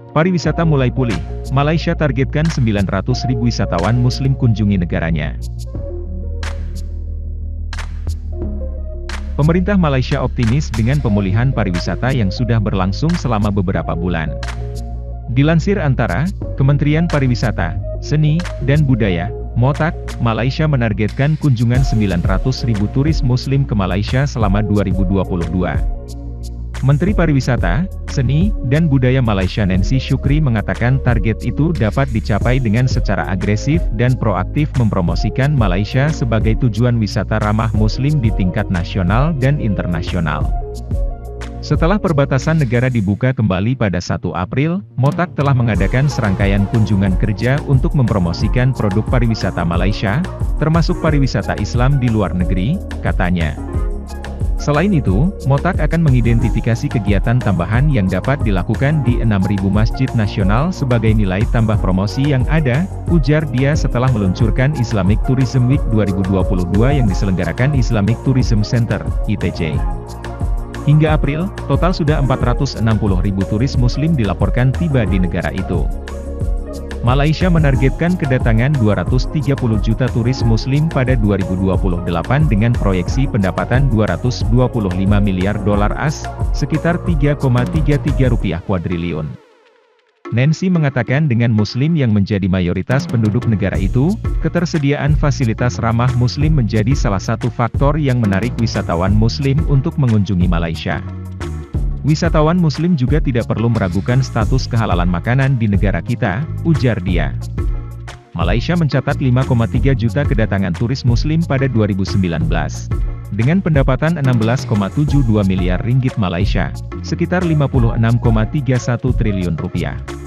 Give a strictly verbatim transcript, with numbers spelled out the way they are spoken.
Pariwisata mulai pulih, Malaysia targetkan sembilan ratus ribu wisatawan Muslim kunjungi negaranya. Pemerintah Malaysia optimis dengan pemulihan pariwisata yang sudah berlangsung selama beberapa bulan. Dilansir antara Kementerian Pariwisata, Seni, dan Budaya, Motak, Malaysia menargetkan kunjungan sembilan ratus ribu turis Muslim ke Malaysia selama dua ribu dua puluh dua. Menteri Pariwisata, Seni, dan Budaya Malaysia Nancy Shukri mengatakan target itu dapat dicapai dengan secara agresif dan proaktif mempromosikan Malaysia sebagai tujuan wisata ramah Muslim di tingkat nasional dan internasional. Setelah perbatasan negara dibuka kembali pada satu April, Motak telah mengadakan serangkaian kunjungan kerja untuk mempromosikan produk pariwisata Malaysia, termasuk pariwisata Islam di luar negeri, katanya. Selain itu, Motak akan mengidentifikasi kegiatan tambahan yang dapat dilakukan di enam ribu masjid nasional sebagai nilai tambah promosi yang ada, ujar dia setelah meluncurkan Islamic Tourism Week dua ribu dua puluh dua yang diselenggarakan Islamic Tourism Center, I T C. Hingga April, total sudah empat ratus enam puluh ribu turis Muslim dilaporkan tiba di negara itu. Malaysia menargetkan kedatangan dua ratus tiga puluh juta turis Muslim pada dua ribu dua puluh delapan dengan proyeksi pendapatan dua ratus dua puluh lima miliar dolar as, sekitar tiga koma tiga tiga rupiah kuadriliun. Nancy mengatakan dengan Muslim yang menjadi mayoritas penduduk negara itu, ketersediaan fasilitas ramah Muslim menjadi salah satu faktor yang menarik wisatawan Muslim untuk mengunjungi Malaysia. Wisatawan Muslim juga tidak perlu meragukan status kehalalan makanan di negara kita, ujar dia. Malaysia mencatat lima koma tiga juta kedatangan turis Muslim pada dua ribu sembilan belas. Dengan pendapatan enam belas koma tujuh dua miliar ringgit Malaysia, sekitar lima puluh enam koma tiga satu triliun rupiah.